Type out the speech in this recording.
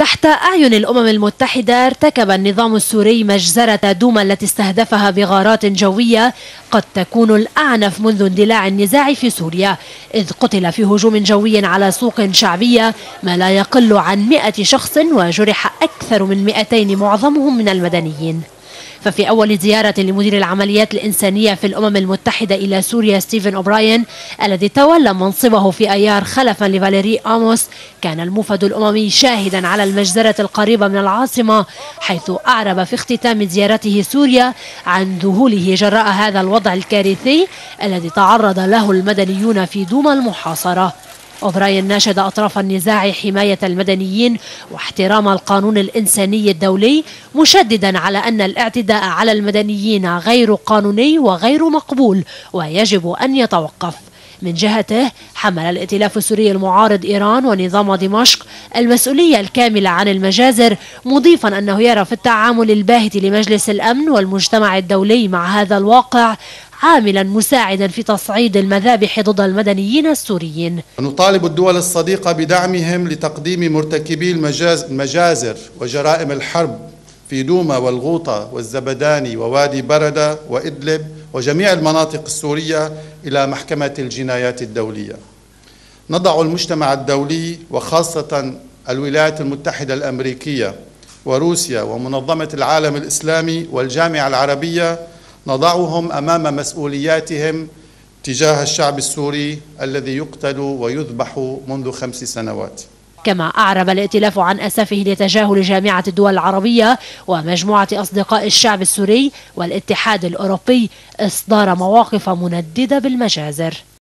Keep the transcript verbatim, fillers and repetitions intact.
تحت أعين الأمم المتحدة ارتكب النظام السوري مجزرة دوما التي استهدفها بغارات جوية قد تكون الأعنف منذ اندلاع النزاع في سوريا، إذ قتل في هجوم جوي على سوق شعبية ما لا يقل عن مئة شخص وجرح أكثر من مئتين معظمهم من المدنيين. ففي أول زيارة لمدير العمليات الإنسانية في الأمم المتحدة إلى سوريا ستيفن أوبراين الذي تولى منصبه في أيار خلفا لفاليري آموس، كان الموفد الأممي شاهدا على المجزرة القريبة من العاصمة، حيث أعرب في اختتام زيارته سوريا عن ذهوله جراء هذا الوضع الكارثي الذي تعرض له المدنيون في دوما المحاصرة. أوبراين ناشد أطراف النزاع حماية المدنيين واحترام القانون الإنساني الدولي، مشددا على أن الاعتداء على المدنيين غير قانوني وغير مقبول ويجب أن يتوقف. من جهته حمل الائتلاف السوري المعارض إيران ونظام دمشق المسؤولية الكاملة عن المجازر، مضيفا أنه يرى في التعامل الباهت لمجلس الأمن والمجتمع الدولي مع هذا الواقع عاملا مساعدا في تصعيد المذابح ضد المدنيين السوريين. نطالب الدول الصديقة بدعمهم لتقديم مرتكبي المجازر وجرائم الحرب في دوما والغوطة والزبداني ووادي بردة وإدلب وجميع المناطق السورية إلى محكمة الجنايات الدولية. نضع المجتمع الدولي وخاصة الولايات المتحدة الأمريكية وروسيا ومنظمة العالم الإسلامي والجامعة العربية، نضعهم أمام مسؤولياتهم تجاه الشعب السوري الذي يقتل ويذبح منذ خمس سنوات. كما أعرب الائتلاف عن أسفه لتجاهل جامعة الدول العربية ومجموعة أصدقاء الشعب السوري والاتحاد الأوروبي إصدار مواقف منددة بالمجازر.